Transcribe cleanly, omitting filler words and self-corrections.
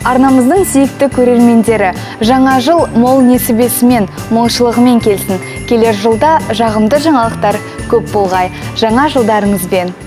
Арнамыздың сүйікті көрермендері, жаңа жыл мол несібесімен, молшылығымен келсін. Келер жылда жағымды жаңалықтар көп болғай. Жаңа жылдарыңызбен.